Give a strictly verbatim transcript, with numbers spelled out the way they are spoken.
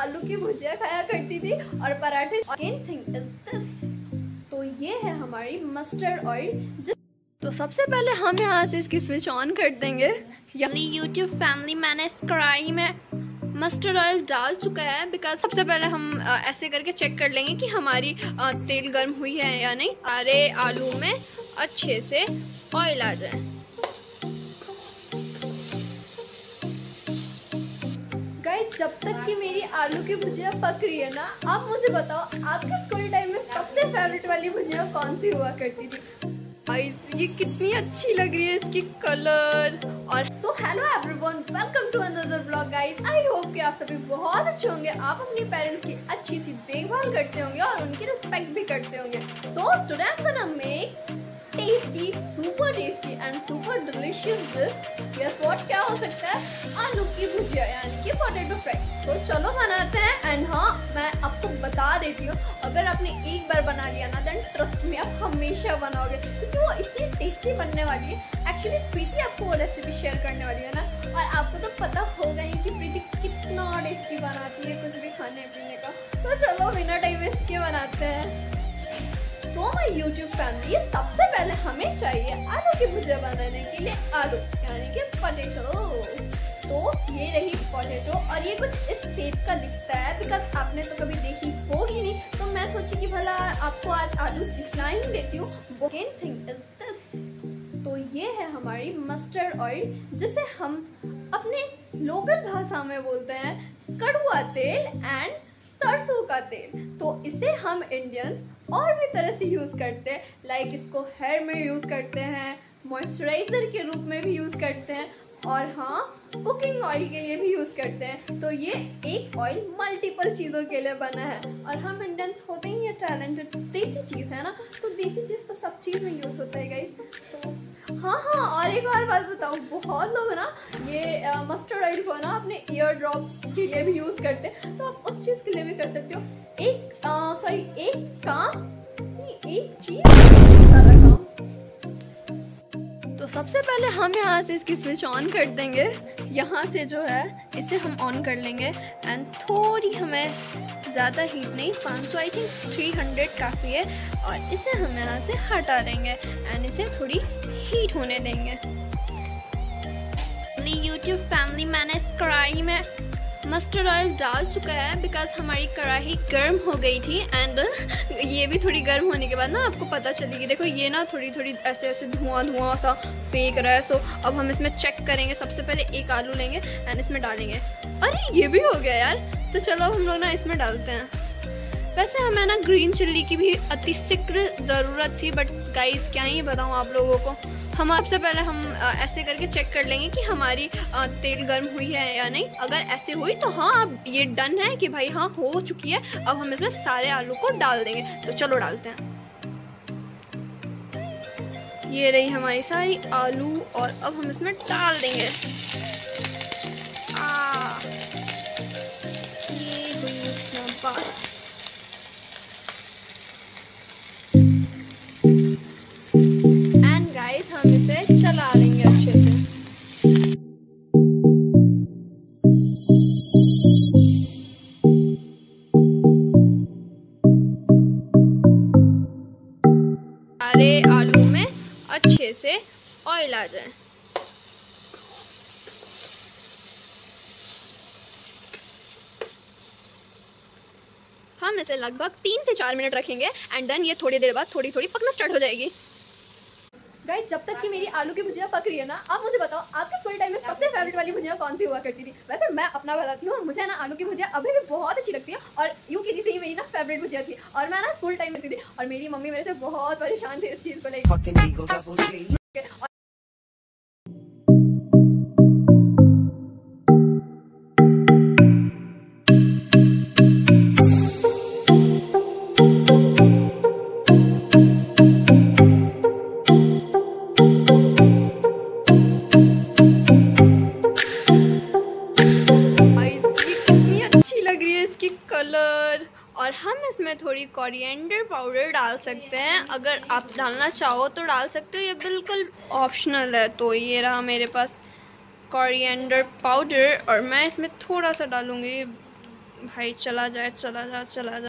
आलू की भुजिया खाया करती थी और पराठे। Second thing is this, तो ये है हमारी मस्टर्ड ऑयल। तो सबसे पहले हम यहाँ से इसकी स्विच ऑन कर देंगे। यूट्यूब फैमिली, मैंने इस कढ़ाई में मस्टर्ड ऑयल डाल चुका है बिकॉज सबसे पहले हम आ, ऐसे करके चेक कर लेंगे कि हमारी आ, तेल गर्म हुई है या नहीं। सारे आलू में अच्छे से ऑयल आ जाए। गाइस, जब तक कि मेरी आलू की भुजिया पक रही है ना, आप मुझे बताओ आपके स्कूल टाइम में सबसे फेवरेट वाली भुजिया कौन सी हुआ करती थी? गाइस, ये कितनी अच्छी लग रही है इसकी कलर। और so hello everyone, welcome to another vlog guys. I hope कि आप सभी बहुत अच्छे होंगे। आप अपने पेरेंट्स की अच्छी सी देखभाल करते होंगे और उनकी रिस्पेक्ट भी करते होंगे। So today I am gonna make tasty, super tasty and super delicious dish. Guess what, क्या हो सकता है? आलू की भुजिया यानी कि पोटैटो फ्राई। तो चलो बनाते हैं। एंड हाँ, मैं आपको बता देती हूँ, अगर आपने एक बार बना लिया ना, देन ट्रस्ट में आप हमेशा बनाओगे क्योंकि वो इतनी टेस्टी बनने वाली है। एक्चुअली प्रीति आपको वो रेसिपी शेयर करने वाली है ना, और आपको तो पता होगा ही कि प्रीति कितना टेस्टी बनाती है कुछ भी खाने पीने का। तो चलो बिना टाइम वेस्ट किए बनाते हैं। तो माय यूट्यूब फैमिली, सबसे पहले हमें चाहिए आलू की भुजिया बनाने के लिए आलू यानी कि पोटैटो। तो ये रही पोटैटो और ये कुछ इस शेप का दिखता है बिकॉज आपने तो कभी देखी होगी नहीं। तो मैं सोची कि भला आपको आज आलू दिखला ही देती हूँ। सेकंड थिंग इज दिस, तो ये है हमारी मस्टर्ड ऑयल, जिसे हम अपने लोकल भाषा में बोलते हैं कड़ुआ तेल एंड सरसों का तेल। तो इसे हम इंडियंस और भी तरह से यूज़ करते हैं, लाइक इसको हेयर में यूज़ करते हैं, मॉइस्चराइज़र के रूप में भी यूज़ करते हैं, और हाँ, कुकिंग ऑयल के लिए भी यूज़ करते हैं। तो ये एक ऑयल मल्टीपल चीज़ों के लिए बना है और हम इंडियंस होते ही ये टैलेंटेड। देसी चीज़ है ना, तो देसी चीज़ तो सब चीज़ में यूज़ होता है गाइस। तो हाँ हाँ, और एक और बात बताऊँ, बहुत लोग ना ये मस्टर्ड ऑयल को ना अपने ईयर ड्रॉप के लिए भी यूज़ करते हैं। तो आप उस चीज़ के लिए भी कर सकते हो। एक सॉरी एक काम एक चीज़ सारा काम। तो सबसे पहले हम यहाँ से इसकी स्विच ऑन कर देंगे। यहाँ से जो है इसे हम ऑन कर लेंगे एंड थोड़ी हमें ज़्यादा हीट नहीं, पाँच सौ आई थिंक थ्री हंड्रेड काफ़ी है, और इसे हम यहाँ से हटा देंगे एंड इसे थोड़ी हीट होने देंगे। यूट्यूब फैमिली, मैंने इस कढ़ाई में मस्टर्ड ऑयल डाल चुका है बिकॉज हमारी कढ़ाई गर्म हो गई थी एंड ये भी थोड़ी गर्म होने के बाद ना आपको पता चलेगी। देखो ये ना थोड़ी थोड़ी ऐसे ऐसे धुआं धुआं सा फेंक रहा है। सो अब हम इसमें चेक करेंगे। सबसे पहले एक आलू लेंगे एंड इसमें डालेंगे। अरे ये भी हो गया यार। तो चलो अब हम लोग ना इसमें डालते हैं। वैसे हमें ना ग्रीन चिल्ली की भी अति शीघ्र ज़रूरत थी, बट गाइस क्या ही बताऊँ आप लोगों को। हम आपसे पहले हम ऐसे करके चेक कर लेंगे कि हमारी तेल गर्म हुई है या नहीं। अगर ऐसे हुई तो हाँ, अब ये डन है कि भाई हाँ हो चुकी है। अब हम इसमें सारे आलू को डाल देंगे। तो चलो डालते हैं। ये रही हमारी सारी आलू और अब हम इसमें डाल देंगे। आ, ये हुई इतना बात। हम इसे चला लेंगे अच्छे से। सारे आलू में अच्छे से ऑयल आ जाए। हम इसे लगभग तीन से चार मिनट रखेंगे एंड देन ये थोड़ी देर बाद थोड़ी थोड़ी पकना स्टार्ट हो जाएगी। गाइस, जब तक कि मेरी आलू की भुजिया पक रही है ना, आप मुझे बताओ आपके स्कूल टाइम में सबसे फेवरेट वाली भुजिया कौन सी हुआ करती थी? वैसे मैं अपना बताती हूँ, मुझे ना आलू की भुजिया अभी भी बहुत अच्छी लगती है और यूकेजी से ही मेरी ना फेवरेट भुजिया थी और मैं ना स्कूल टाइम में थी और मेरी मम्मी मेरे से बहुत परेशान थी इस चीज़ को लेकर। कलर और हम इसमें थोड़ी कोरिएंडर पाउडर डाल सकते हैं। अगर आप डालना चाहो तो डाल सकते हो, ये बिल्कुल ऑप्शनल है। तो ये रहा मेरे पास कोरिएंडर पाउडर और मैं इसमें थोड़ा सा डालूँगी भाई चला जाए चला जा चला जा।